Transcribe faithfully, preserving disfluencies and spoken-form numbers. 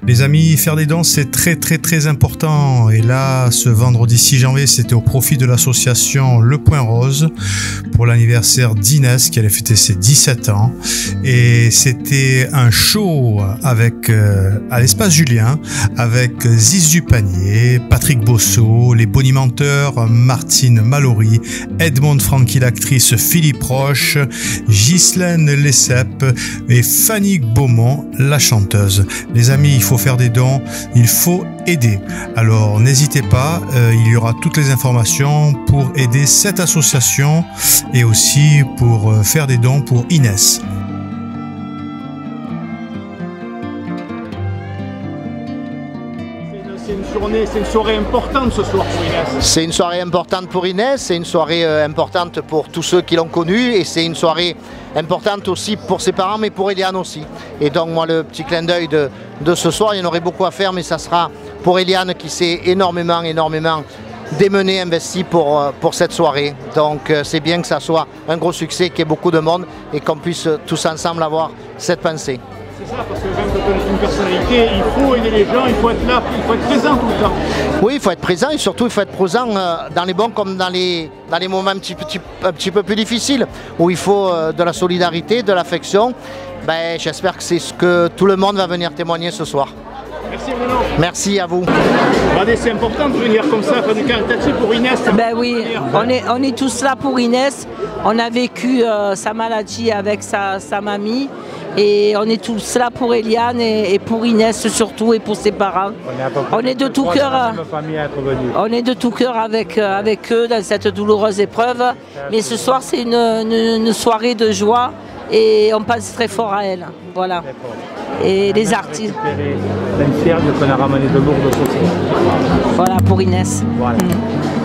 Les amis, faire des dons, c'est très très très important. Et là, ce vendredi six janvier, c'était au profit de l'association Le Point Rose pour l'anniversaire d'Inès qui allait fêter ses dix-sept ans. Et c'était un show avec euh, à l'espace Julien avec Ziz du Panier, Patrick Bosso, les bonimenteurs Martine Mallory, Edmond Francky l'actrice, Philippe Roche, Ghislaine Lessep et Fanny Beaumont la chanteuse. Les amis, il faut faire des dons, il faut aider. Alors n'hésitez pas, euh, il y aura toutes les informations pour aider cette association et aussi pour euh, faire des dons pour Inès. C'est une journée, c'est une soirée importante ce soir pour Inès. C'est une soirée importante pour Inès, c'est une soirée euh, importante pour tous ceux qui l'ont connue et c'est une soirée importante aussi pour ses parents mais pour Eliane aussi. Et donc moi le petit clin d'œil de, de ce soir, il y en aurait beaucoup à faire mais ça sera pour Eliane qui s'est énormément, énormément démenée, investie pour, pour cette soirée. Donc euh, c'est bien que ça soit un gros succès, qu'il y ait beaucoup de monde et qu'on puisse tous ensemble avoir cette pensée. C'est ça, parce que même quand on est une personnalité, il faut aider les gens, il faut être là, il faut être présent tout le temps. Oui, il faut être présent et surtout il faut être présent euh, dans les bons comme dans les, dans les moments un petit, petit, un petit peu plus difficiles, où il faut euh, de la solidarité, de l'affection. Ben, j'espère que c'est ce que tout le monde va venir témoigner ce soir. Merci Bruno. Merci à vous. Regardez, c'est important de venir comme ça, faire du caritatif pour Inès. Ben oui, on est, on est tous là pour Inès. On a vécu euh, sa maladie avec sa, sa mamie. Et on est tous là pour Eliane et, et pour Inès surtout et pour ses parents. On est, on est de tout cœur. On est de tout cœur avec, avec eux dans cette douloureuse épreuve. Mais ce soir c'est une, une, une soirée de joie et on pense très fort à elle. Voilà. Et les artistes. qu'on a ramené de Lourdes. Voilà pour Inès. Voilà. Mmh.